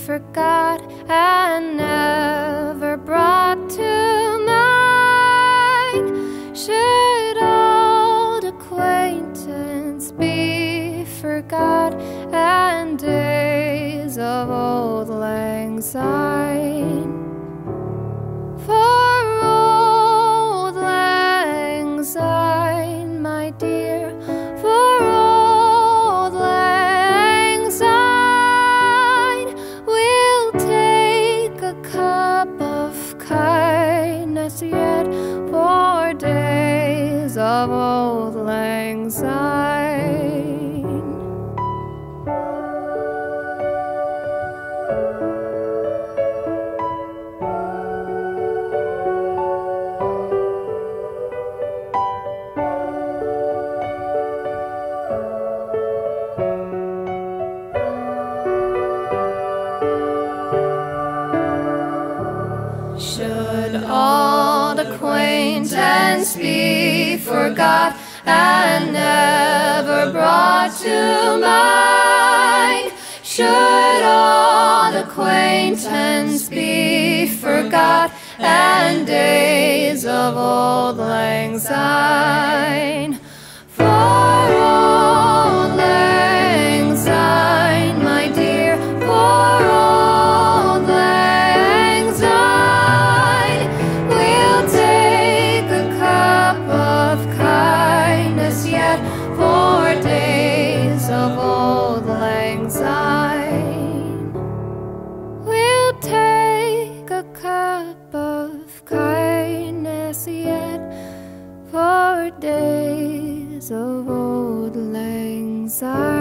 forgot and never brought to mind. Should old acquaintance be forgot and days of old lang syne? For old lang syne, my dear, for old lang syne, we'll take a cup of kindness yet for days of old lang syne. Should old acquaintance be forgot and never brought to mind? Should old acquaintance be forgot and days of old lang syne? For old lang syne, my dear, for old lang syne, we'll take a cup of kindness yet for days of old lang syne. We'll take a cup of kindness yet for days of old lang syne.